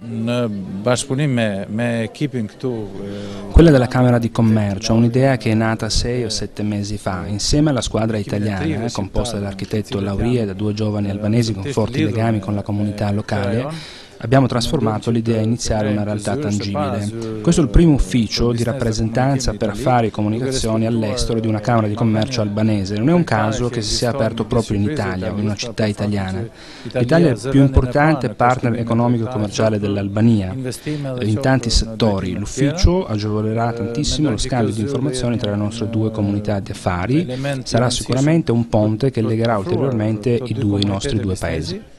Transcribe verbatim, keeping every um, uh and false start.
Quella della Camera di Commercio è un'idea che è nata sei o sette mesi fa, insieme alla squadra italiana, composta dall'architetto Lauria e da due giovani albanesi con forti legami con la comunità locale. Abbiamo trasformato l'idea iniziale in una realtà tangibile. Questo è il primo ufficio di rappresentanza per affari e comunicazioni all'estero di una Camera di Commercio albanese. Non è un caso che si sia aperto proprio in Italia, in una città italiana. L'Italia è il più importante partner economico e commerciale dell'Albania in tanti settori. L'ufficio agevolerà tantissimo lo scambio di informazioni tra le nostre due comunità di affari. Sarà sicuramente un ponte che legherà ulteriormente i due i nostri due paesi.